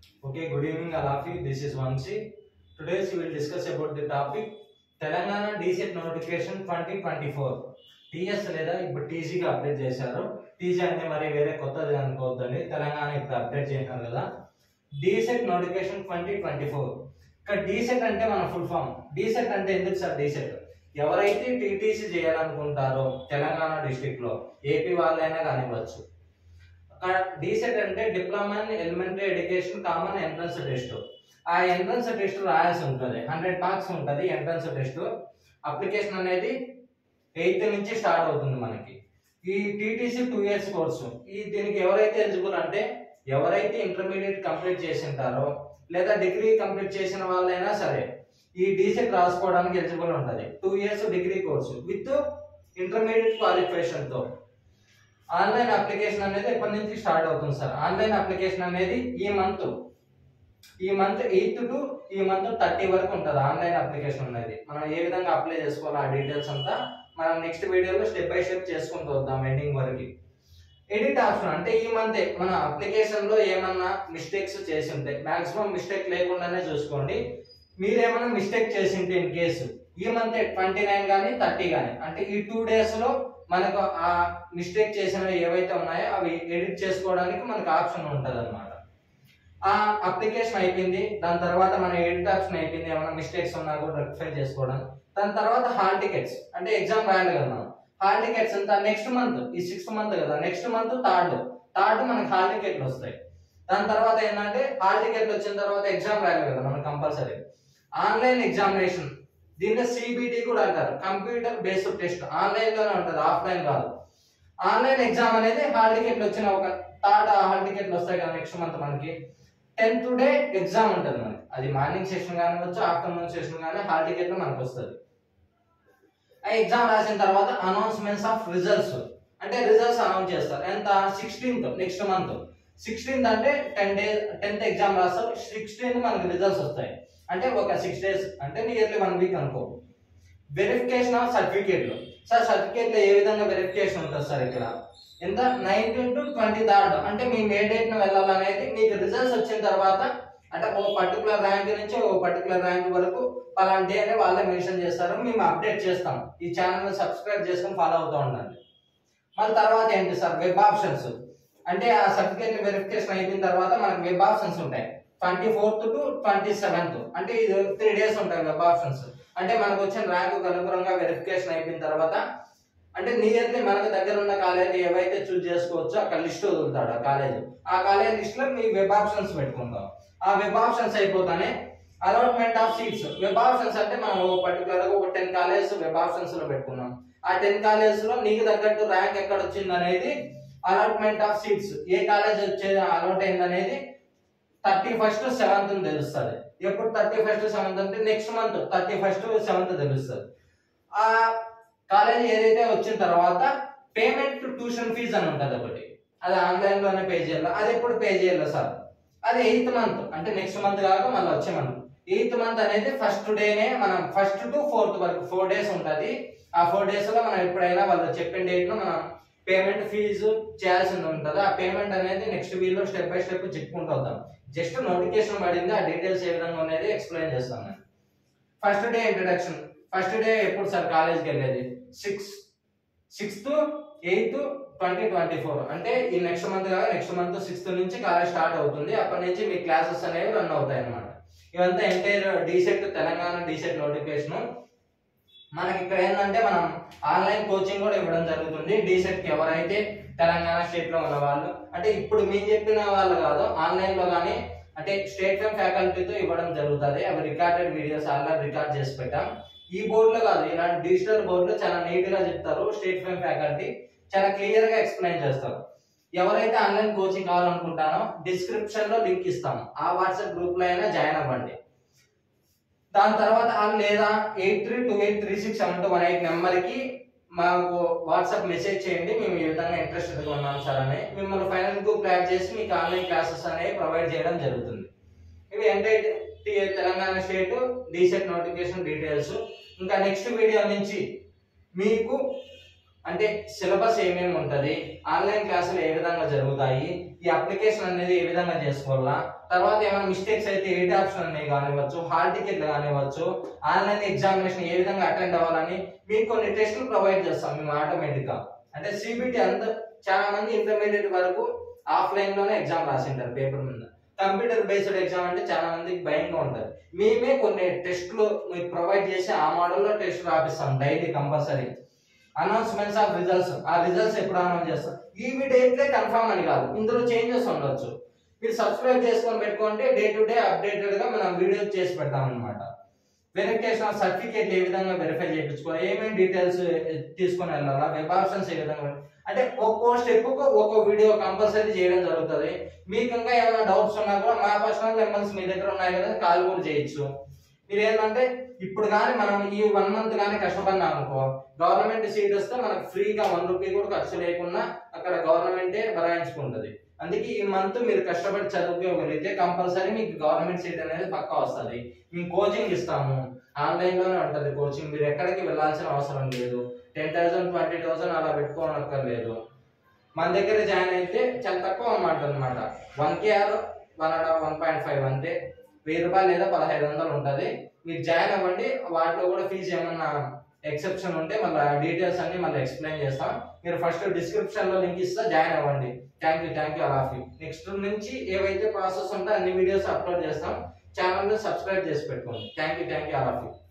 Okay, good evening all of you. This is Vanshi. Today we will discuss about the topic Telangana DSET notification 2024. TS లేదా ఇప్పుడు టీజీగా update చేశారు. TG అంటే మరి వేరే కొత్తది అనుకోవద్దండి. తెలంగాణ ఇప్పుడు అప్డేట్ చేశారు కదా. DSET notification 2024. ఇక్కడ డీసెట్ అంటే మన ఫుల్ ఫామ్. డీసెట్ అంటే ఎందుకు సార్ డీసెట్? ఎవరైతే టీటీసీ చేయాలనుకుంటారో తెలంగాణ డిస్ట్రిక్ట్ లో ఏపీ వాళ్ళైనా కానివ్వచ్చు. డీసెట్ అంటే diploma in elementary education common entrance test. ఆ ఎంట్రన్స్ టెస్ట్ రాయాల్సి ఉంటుంది. 100 మార్క్స్ ఉంటుంది ఎంట్రన్స్ టెస్ట్. అప్లికేషన్ అనేది 8th నుంచి స్టార్ట్ అవుతుంది మనకి. ఈ టీటీసీ 2 years కోర్సు. దీనికి ఎవరైతే ఎలిజిబుల్ అంటే ఎవరైతే ఇంటర్మీడియట్ కంప్లీట్ చేసి ఉంటారో లేదా డిగ్రీ కంప్లీట్ చేసిన వాళ్ళైనా సరే ఈ డీసెట్ రాసుకోవడానికి ఎలిజిబుల్ ఉంటుంది. 2 years degree course with intermediate qualification తో. ఆన్లైన్ అప్లికేషన్ అనేది ఎప్పటి నుంచి స్టార్ట్ అవుతుంది సార్? ఆన్లైన్ అప్లికేషన్ అనేది ఈ మంత్ 8th టు ఈ మంత్ 30 వరకు ఉంటుంది ఆన్లైన్ అప్లికేషన్ అనేది. మనం ఏ విధంగా అప్లై చేసుకోవాలి ఆ డీటెయిల్స్ అంతా మనం నెక్స్ట్ వీడియోలో స్టెప్ బై స్టెప్ చేసుకుంటూ వద్దాం ఎండింగ్ వరకు. ఎడిట్ ఆప్షన్ అంటే ఈ మంత్ మన అప్లికేషన్ లో ఏమన్నా మిస్టేక్స్ చేసి ఉంటే మాక్సిమం మిస్టేక్ లేకుండానే చూసుకోండి. మీరేమన్నా మిస్టేక్ చేసి ఉంటే ఇన్ కేసు ఈ మంత్ 29 కానీ 30 కానీ అంటే ఈ 2 days లో మనకు ఆ మిస్టేక్ చేసినవి ఏవైతే ఉన్నాయో అవి ఎడిట్ చేసుకోవడానికి మనకు ఆప్షన్ ఉంటుంది అనమాట. ఆ అప్లికేషన్ అయిపోయింది, దాని తర్వాత మన ఎడిట్ ఆప్షన్ అయిపోయింది, ఏమైనా మిస్టేక్స్ ఉన్నా కూడా రెక్టిఫై చేసుకోవడం. దాని తర్వాత హాల్ టికెట్స్ అంటే ఎగ్జామ్ రాయాలి కదా మనం. హాల్ టికెట్స్ అంతా నెక్స్ట్ మంత్, ఈ 6th month కదా, నెక్స్ట్ మంత్ థర్డ్ మనకి హాల్ టికెట్లు వస్తాయి. దాని తర్వాత ఏంటంటే హాల్ టికెట్లు వచ్చిన తర్వాత ఎగ్జామ్ రాయాలి కదా మనం కంపల్సరీ. ఆన్లైన్ ఎగ్జామినేషన్, దీన్ని సిబిటి కూడా అంటారు, కంప్యూటర్ బేస్డ్ టెస్ట్. ఆన్లైన్ లోనే ఉంటుంది, ఆఫ్లైన్ కాదు. ఆన్లైన్ ఎగ్జామ్ అనేది హాల్ టికెట్లు వచ్చిన ఒక థర్డ్ హాల్ టికెట్లు వస్తాయి కదా నెక్స్ట్ మంత్ మనకి. 10th day ఎగ్జామ్ ఉంటుంది మనకి. అది మార్నింగ్ సెషన్ కానివచ్చు, ఆఫ్టర్నూన్ సెషన్ కానీ హాల్ టికెట్ మనకు వస్తుంది. ఆ ఎగ్జామ్ రాసిన తర్వాత అనౌన్స్మెంట్స్ ఆఫ్ రిజల్ట్స్ అంటే రిజల్ట్స్ అనౌన్స్ చేస్తారు. ఎంత? 16th next month. 16th అంటే 10th ఎగ్జామ్ రాస్తారు, 16th మనకి రిజల్ట్స్ వస్తాయి. అంటే ఒక 6 days అంటే నియర్లీ 1 week అనుకో. వెరిఫికేషన్ ఆఫ్ సర్టిఫికేట్లు. సార్ సర్టిఫికేట్లో ఏ విధంగా వెరిఫికేషన్ ఉంటుంది సార్? ఇక్కడ ఎంత? 19 to 23rd అంటే మీ ఏ డేట్ ను వెళ్ళాలనేది మీకు రిజల్ట్స్ వచ్చిన తర్వాత అంటే ఓ పర్టికులర్ ర్యాంక్ నుంచి ఓ పర్టికులర్ ర్యాంక్ వరకు పలానా డే అని వాళ్ళే మెన్షన్ చేస్తారు. మేము అప్డేట్ చేస్తాం. ఈ ఛానల్ సబ్స్క్రైబ్ చేసుకొని ఫాలో అవుతూ ఉండండి. మళ్ళీ తర్వాత ఏంటి సార్? వెబ్ ఆప్షన్స్ అంటే ఆ సర్టిఫికేట్ వెరిఫికేషన్ అయిపోయిన తర్వాత మనకు వెబ్ ఆప్షన్స్ ఉంటాయి. 24th to 27th అంటే ఇది 3 days ఉంటాయి వెబ్ ఆప్షన్స్. అంటే మనకు వచ్చిన ర్యాంకు అనుగుణంగా వెరిఫికేషన్ అయిపోయిన తర్వాత అంటే నియర్లీ మనకు దగ్గర ఉన్న కాలేజ్ ఏవైతే చూస్ చేసుకోవచ్చో అక్కడ లిస్ట్ వదులుతాడు ఆ కాలేజ్ లిస్ట్ లో మీ వెబ్ ఆప్షన్స్ పెట్టుకుంటాం. ఆ వెబ్ ఆప్షన్స్ అయిపోతానే allotment of seats. Web options అంటే మనం పర్టికులర్ గా ఒక 10 colleges వెబ్ ఆప్షన్స్ లో పెట్టుకున్నాం. ఆ 10 colleges లో నీకు తగ్గట్టు ర్యాంక్ ఎక్కడ వచ్చింది అనేది అలాట్మెంట్ ఆఫ్ సీట్స్, ఏ కాలేజ్ వచ్చేది అలాట్ అయింది అనేది 31st 7th తెలుస్తుంది. ఎప్పుడు 31st 7th అంటే నెక్స్ట్ మంత్ 31st 7th తెలుస్తుంది. ఆ కాలేజ్ ఏదైతే వచ్చిన తర్వాత పేమెంట్ ట్యూషన్ ఫీజు అని ఉంటుంది ఒకటి, అది ఆన్లైన్ లోనే పే చేయాలి. అది ఎప్పుడు పే చేయాలి సార్? అది 8th month అంటే నెక్స్ట్ మంత్ కాక మళ్ళీ వచ్చే మంత్. 8th month అనేది ఫస్ట్ డేనే మనం 1st to 4th వరకు 4 days ఉంటుంది. ఆ 4 days లో మనం ఎప్పుడైనా వాళ్ళు చెప్పిన డేట్ లో మనం పేమెంట్ ఫీజు చేయాల్సి ఉంటుంది. ఆ పేమెంట్ అనేది నెక్స్ట్ వీడియోలో స్టెప్ బై స్టెప్ చెప్పుకుంటూ వద్దాం. జస్ట్ నోటిఫికేషన్ పడింది, ఆ డీటెయిల్స్ ఏ విధంగా అనేది ఎక్స్ప్లెయిన్ చేస్తాను నేను. First day introduction. First day ఎప్పుడు సార్ కాలేజ్కి వెళ్ళేది? 6th 8th 2024 అంటే ఈ నెక్స్ట్ మంత్ కాదు, నెక్స్ట్ మంత్ 6th నుంచి కాలేజ్ స్టార్ట్ అవుతుంది. అప్పటి నుంచి మీ క్లాసెస్ అనేవి రన్ అవుతాయి అన్నమాట. ఇవంతా entire DSET Telangana DSET notification. మనకి ఇక్కడ ఏంటంటే మనం ఆన్లైన్ కోచింగ్ కూడా ఇవ్వడం జరుగుతుంది డీసెట్ కి. ఎవరైతే తెలంగాణ స్టేట్ లో ఉన్న వాళ్ళు అంటే ఇప్పుడు మేము చెప్పిన వాళ్ళు కాదు, ఆన్లైన్ లో కానీ అంటే స్టేట్ ఫేమ్ ఫ్యాకల్టీతో ఇవ్వడం జరుగుతుంది. అవి రికార్డెడ్ వీడియోస్ ఆల్రెడీ రికార్డ్ చేసి పెట్టాం. ఈ బోర్డులో కాదు, ఇలాంటి డిజిటల్ బోర్డులో చాలా నీట్ గా చెప్తారు. స్టేట్ ఫేమ్ ఫ్యాకల్టీ చాలా క్లియర్ గా ఎక్స్ప్లెయిన్ చేస్తారు. ఎవరైతే ఆన్లైన్ కోచింగ్ కావాలనుకుంటానో డిస్క్రిప్షన్ లో లింక్ ఇస్తాము, ఆ వాట్సాప్ గ్రూప్ లో అయినా జాయిన్ అవ్వండి. దాని తర్వాత లేదా 8328367218 నెంబర్కి మాకు వాట్సాప్ మెసేజ్ చేయండి. మేము ఈ విధంగా ఇంట్రెస్టెడ్గా ఉన్నాం సార్ అని మిమ్మల్ని ఫైనల్ గ్రూప్ యాడ్ చేసి మీకు ఆన్లైన్ క్లాసెస్ అనేవి ప్రొవైడ్ చేయడం జరుగుతుంది. ఇవి entire Telangana state DSET notification details. ఇంకా నెక్స్ట్ వీడియో నుంచి మీకు అంటే సిలబస్ ఏమేమి ఉంటుంది, ఆన్లైన్ క్లాసులు ఏ విధంగా జరుగుతాయి, ఈ అప్లికేషన్ అనేది ఏ విధంగా చేసుకోవాలా, తర్వాత ఏమైనా మిస్టేక్స్ అయితే ఎయిట్ ఆప్షన్ అనేవి కానివ్వచ్చు, హాల్ టికెట్లు కానివ్వచ్చు, ఆన్లైన్ ఎగ్జామినేషన్ ఏ విధంగా అటెండ్ అవ్వాలని మీకు కొన్ని టెస్టులు ప్రొవైడ్ చేస్తాం మేము ఆటోమేటిక్ గా. అంటే సిబిటి అంతా చాలా మంది ఇంటర్మీడియట్ వరకు ఆఫ్లైన్ లోనే ఎగ్జామ్ రాసింటారు పేపర్ మీద. కంప్యూటర్ బేస్డ్ ఎగ్జామ్ అంటే చాలా మందికి భయంగా ఉంటుంది. మేమే కొన్ని టెస్టులు మీకు ప్రొవైడ్ చేసి ఆ మోడల్లో టెస్ట్ రాపిస్తాం daily compulsory. Announcements of results, ఆ రిజల్ట్స్ ఎప్పుడు అనౌన్స్ చేస్తాం, ఈ డేట్లే కన్ఫర్మ్ అని కాదు, ఇందులో చేంజెస్ ఉండొచ్చు. మీరు సబ్స్క్రైబ్ చేసుకొని పెట్టుకుంటే డే టు డే అప్డేటెడ్ గా మనం వీడియో చేసి పెడతాం అనమాట. వెరిఫికేషన్ ఆఫ్ సర్టిఫికేట్ ఏ విధంగా వెరిఫై చేయించుకోవాలి, ఏమేమి డీటెయిల్స్ తీసుకొని వెళ్ళాలా, వెబ్ ఆప్షన్స్ ఏ విధంగా, అంటే ఒక్కో స్టెప్ ఒక్కో వీడియో కంపల్సరీ చేయడం జరుగుతుంది. మీకు ఇంకా ఏమైనా డౌట్స్ ఉన్నా కూడా మా పర్సనల్ నెంబర్స్ మీ దగ్గర ఉన్నాయి కదా, కాల్ కూడా చేయొచ్చు. మీరు ఏంటంటే ఇప్పుడు కానీ మనం ఈ 1 మంత్ కానీ కష్టపడినా అనుకో, గవర్నమెంట్ సీట్ వస్తే మనకు ఫ్రీగా 1 రూపీ కూడా ఖర్చు లేకుండా అక్కడ గవర్నమెంటే భరాయించుకుంటది. అందుకే ఈ మంత్ మీరు కష్టపడి చదువుకోగలిగితే కంపల్సరీ మీకు గవర్నమెంట్ సీట్ అనేది పక్కా వస్తుంది. మేము కోచింగ్ ఇస్తాము, ఆన్లైన్ లోనే ఉంటుంది కోచింగ్, మీరు ఎక్కడికి వెళ్ళాల్సిన అవసరం లేదు. 10,000 20,000 అలా పెట్టుకోనక్కర్లేదు. మన దగ్గర జాయిన్ అయితే చాలా తక్కువ అమౌంట్ అనమాట, 1K or 1.5 అంతే, 1000 రూపాయలు లేదా 1500 ఉంటుంది. మీరు జాయిన్ అవ్వండి. వాటిలో కూడా ఫీజు ఏమన్నా ఎక్సెప్షన్ ఉంటే మళ్ళీ డీటెయిల్స్ అన్ని మళ్ళీ ఎక్స్ప్లెయిన్ చేస్తాం. మీరు ఫస్ట్ డిస్క్రిప్షన్ లో లింక్ ఇస్తా, జాయిన్ అవ్వండి. థ్యాంక్ యూ అలాఫీ. నెక్స్ట్ నుంచి ఏవైతే ప్రాసెస్ ఉంటే అన్ని వీడియోస్ అప్లోడ్ చేస్తాం. ఛానల్ ని సబ్స్క్రైబ్ చేసి పెట్టుకోండి. Thank you అలాఫీ.